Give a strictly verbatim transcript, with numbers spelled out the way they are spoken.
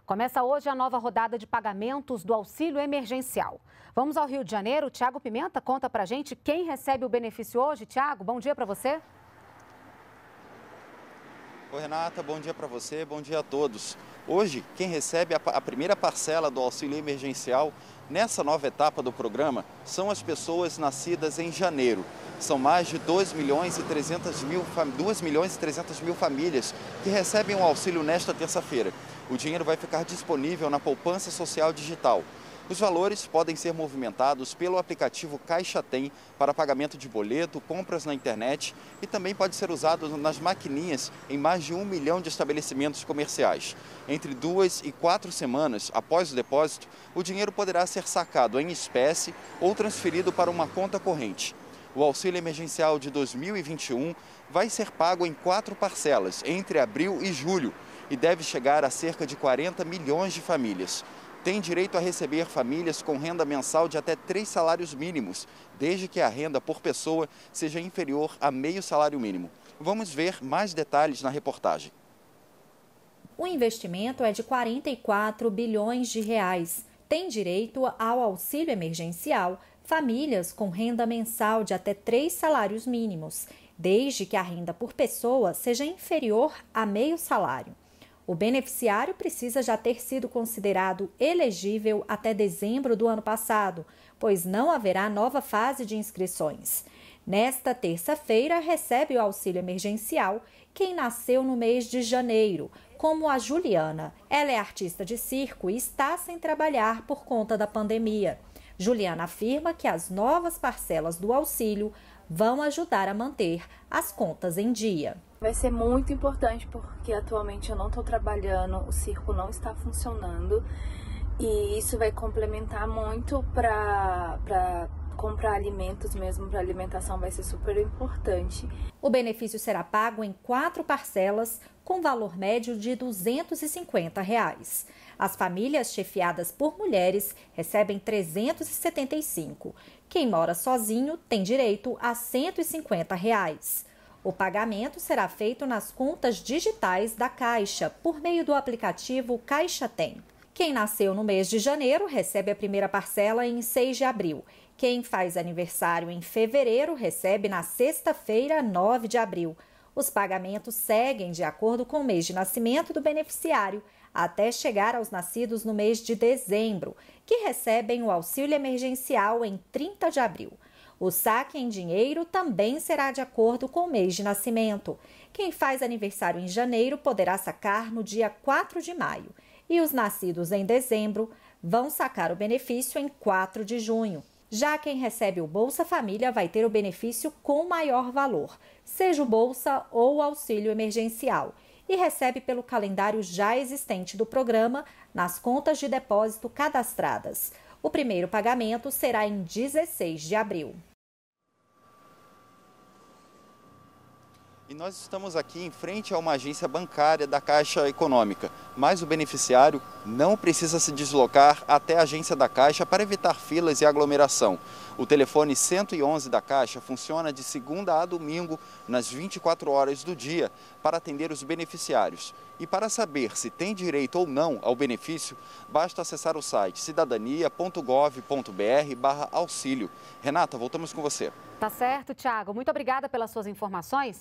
Começa hoje a nova rodada de pagamentos do auxílio emergencial. Vamos ao Rio de Janeiro. Tiago Pimenta conta pra gente quem recebe o benefício hoje. Tiago, bom dia para você. Oi, Renata, bom dia para você, bom dia a todos. Hoje, quem recebe a, a primeira parcela do auxílio emergencial nessa nova etapa do programa são as pessoas nascidas em janeiro. São mais de dois milhões e trezentos mil, duas milhões e trezentos mil famílias que recebem o auxílio nesta terça-feira. O dinheiro vai ficar disponível na poupança social digital. Os valores podem ser movimentados pelo aplicativo Caixa Tem para pagamento de boleto, compras na internet e também pode ser usado nas maquininhas em mais de um milhão de estabelecimentos comerciais. Entre duas e quatro semanas após o depósito, o dinheiro poderá ser sacado em espécie ou transferido para uma conta corrente. O auxílio emergencial de dois mil e vinte e um vai ser pago em quatro parcelas, entre abril e julho, e deve chegar a cerca de quarenta milhões de famílias. Tem direito a receber famílias com renda mensal de até três salários mínimos, desde que a renda por pessoa seja inferior a meio salário mínimo. Vamos ver mais detalhes na reportagem. O investimento é de quarenta e quatro bilhões de reais. Tem direito ao auxílio emergencial famílias com renda mensal de até três salários mínimos, desde que a renda por pessoa seja inferior a meio salário. O beneficiário precisa já ter sido considerado elegível até dezembro do ano passado, pois não haverá nova fase de inscrições. Nesta terça-feira, recebe o auxílio emergencial quem nasceu no mês de janeiro, como a Juliana. Ela é artista de circo e está sem trabalhar por conta da pandemia. Juliana afirma que as novas parcelas do auxílio vão ajudar a manter as contas em dia. Vai ser muito importante porque atualmente eu não estou trabalhando, o circo não está funcionando e isso vai complementar muito para para comprar alimentos mesmo, para alimentação vai ser super importante. O benefício será pago em quatro parcelas com valor médio de duzentos e cinquenta reais. As famílias chefiadas por mulheres recebem trezentos e setenta e cinco. Quem mora sozinho tem direito a cento e cinquenta reais. O pagamento será feito nas contas digitais da Caixa, por meio do aplicativo Caixa Tem. Quem nasceu no mês de janeiro recebe a primeira parcela em seis de abril. Quem faz aniversário em fevereiro recebe na sexta-feira, nove de abril. Os pagamentos seguem de acordo com o mês de nascimento do beneficiário, até chegar aos nascidos no mês de dezembro, que recebem o auxílio emergencial em trinta de abril. O saque em dinheiro também será de acordo com o mês de nascimento. Quem faz aniversário em janeiro poderá sacar no dia quatro de maio. E os nascidos em dezembro vão sacar o benefício em quatro de junho. Já quem recebe o Bolsa Família vai ter o benefício com maior valor, seja o Bolsa ou o auxílio emergencial, e recebe pelo calendário já existente do programa nas contas de depósito cadastradas. O primeiro pagamento será em dezesseis de abril. E nós estamos aqui em frente a uma agência bancária da Caixa Econômica, mas o beneficiário não precisa se deslocar até a agência da Caixa para evitar filas e aglomeração. O telefone cento e onze da Caixa funciona de segunda a domingo, nas vinte e quatro horas do dia, para atender os beneficiários. E para saber se tem direito ou não ao benefício, basta acessar o site cidadania ponto gov ponto br barra auxílio. Renata, voltamos com você. Tá certo, Tiago. Muito obrigada pelas suas informações.